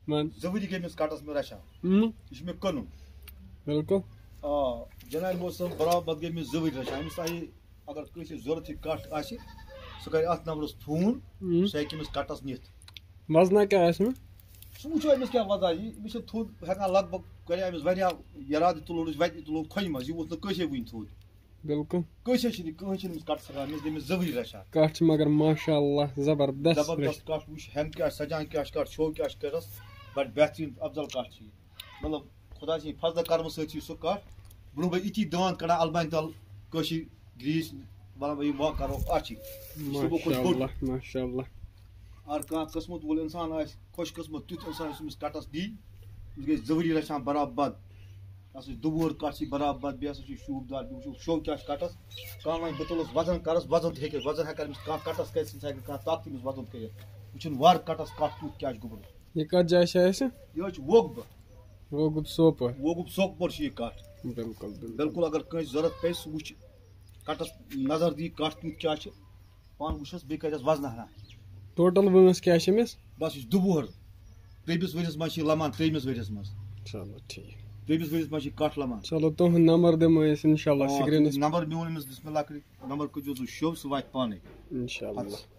زوری گئی مس کٹس میں رچھان یہ مے کن بالکل جناب محترم برابر گئی مس زوری رچھان امس آئی اگر کسی ضرورت کٹ آسہ سہ کر ات نمبرس فون سہ ہیکہ امس کٹس نتھ وزنہ کیا آسہ سہ وچھو امس کیا وزا یہ امس تھوٚد ہیکان لگ بھگ کرے امس واریاہ ارادٕ تُلو وتہِ تُلو کھۄنہِ منٛز یہِ ووت نہٕ کٲنٛسے وٕنہِ تھوٚد بالکل کٲنٛسے چھِنہٕ کٕہٕنۍ چھِنہٕ أمِس کَٹھ ہٮ۪کان أمِس گٔے أمِس زٕوٕرۍ رچھان کٹھ چھِ مگر ماشاء اللہ زبردست زبردست کَٹھ وٕچھ ہٮ۪نٛد کیٛاہ چھِ سجان کیٛاہ چھِ کَٹھ شو کیٛاہ چھِ کَٹھَس بَڑٕ بہتریٖن افضل کَٹھ چھِ یہِ مطلب خۄدا سٕنٛدِ فضلہٕ کرمہٕ سۭتۍ چھِ سُہ کَٹھ برونٛہہ برونٛہہ یِتھی دانٛد کَڑان البانہِ تل کٲشِر گرٛیٖس وَنان یہِ ما کَرو اَچھِ ماشاء اللہ اگر کانٛہہ قٕسمت وول اِنسان آسہِ خۄش قٕسمت تیُتھ اِنسان یُس أمِس کَٹَس دی أمِس گٔے زٕوٕری رچھان برابر ہسا چھِ دُبوٗر کَٹھ چھِ برابر بیٚیہِ ہسا چھِ شوٗبدار بیٚیہِ وٕچھو شو کیٛاہ چھِ کَٹَس کانٛہہ وَنہِ بہٕ تُلَس وزن کَرَس وزن تہِ ہیٚکہِ وزن ہٮ۪کان أمِس کانٛہہ کَٹَس کٔرِتھ سُہ ہٮ۪کہِ کانٛہہ طاقتہٕ أمِس وزن کٔرِتھ وٕچھُن وارٕ کَٹَس کَٹھ کیُتھ کیٛاہ چھُ گوٚمُت یہ کتھ جایہِ چھِ اَسہِ یہِ حظ چھُ ووگبہٕ ووگُب سوپور سوپور چھُ یہِ کَٹھ بالکل بالکل اگر کٲنٛسہِ ضروٗرت پیٚیہِ سُہ وٕچھِ کَٹَس نظر دی کَٹھ کیُتھ کیٛاہ چھُ پانہٕ وٕچھَس بیٚیہِ کَرٮ۪س وزنہ ہنا ٹوٹل وٲنٛس کیٛاہ چھِ أمِس بس یہِ چھُ دُبوہر ترٛیٚیمِس ؤرِیَس منٛز چھِ یہِ لمان ترٛیٚیمِس ؤرِیَس منٛز چلو ٹھیٖک ترٛیٚیمِس ؤرِیَس منٛز چھِ یہِ کَٹھ لمان چلو تُہُنٛد نمبر دِمو أسۍ اِنشاء اللہ سِکریٖنَس نمبر میون أمِس بِسمہِ اللہ کٔرِتھ نمبر کٔرۍزیو تُہۍ شو سُہ واتہِ پانَے اِنشاء اللہ